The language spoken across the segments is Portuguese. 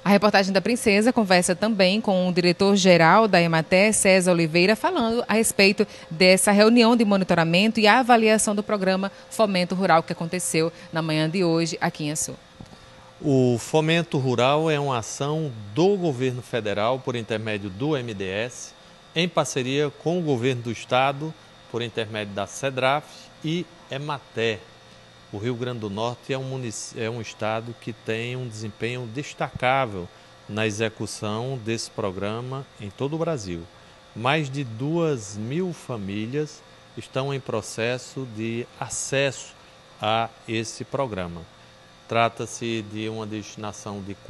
A reportagem da Princesa conversa também com o diretor-geral da Emater, César Oliveira, falando a respeito dessa reunião de monitoramento e avaliação do programa Fomento Rural que aconteceu na manhã de hoje aqui em Açu. O Fomento Rural é uma ação do governo federal por intermédio do MDS, em parceria com o governo do estado, por intermédio da CEDRAF e Emater. O Rio Grande do Norte é um estado que tem um desempenho destacável na execução desse programa em todo o Brasil. Mais de 2.000 famílias estão em processo de acesso a esse programa. Trata-se de uma destinação de R$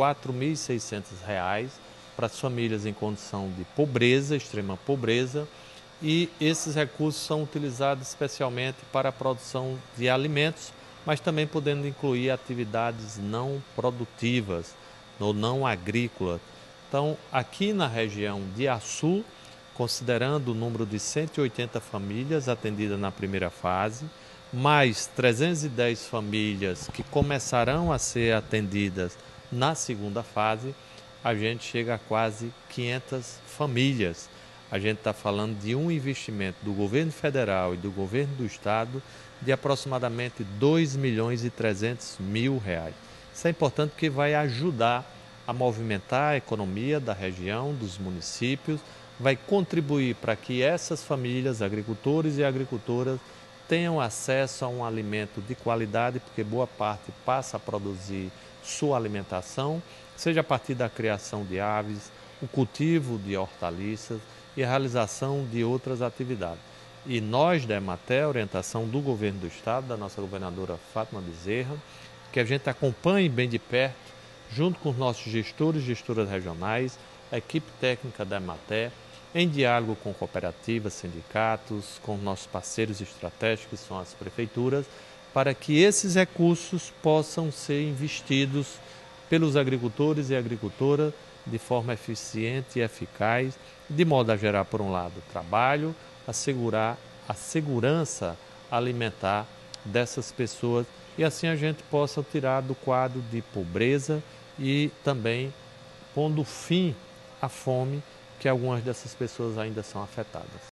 4.600 para as famílias em condição de pobreza, extrema pobreza, e esses recursos são utilizados especialmente para a produção de alimentos, mas também podendo incluir atividades não produtivas ou não agrícolas. Então, aqui na região de Açu, considerando o número de 180 famílias atendidas na primeira fase, mais 310 famílias que começarão a ser atendidas na segunda fase, a gente chega a quase 500 famílias. A gente está falando de um investimento do governo federal e do governo do estado de aproximadamente R$ 2.300.000. Isso é importante porque vai ajudar a movimentar a economia da região, dos municípios, vai contribuir para que essas famílias, agricultores e agricultoras, tenham acesso a um alimento de qualidade, porque boa parte passa a produzir sua alimentação, seja a partir da criação de aves, o cultivo de hortaliças e a realização de outras atividades. E nós da Emater, orientação do governo do estado, da nossa governadora Fátima Bezerra, que a gente acompanhe bem de perto, junto com os nossos gestores e gestoras regionais, a equipe técnica da Emater, em diálogo com cooperativas, sindicatos, com nossos parceiros estratégicos, que são as prefeituras, para que esses recursos possam ser investidos pelos agricultores e agricultoras de forma eficiente e eficaz, de modo a gerar, por um lado, trabalho, assegurar a segurança alimentar dessas pessoas e assim a gente possa tirar do quadro de pobreza e também pondo fim à fome que algumas dessas pessoas ainda são afetadas.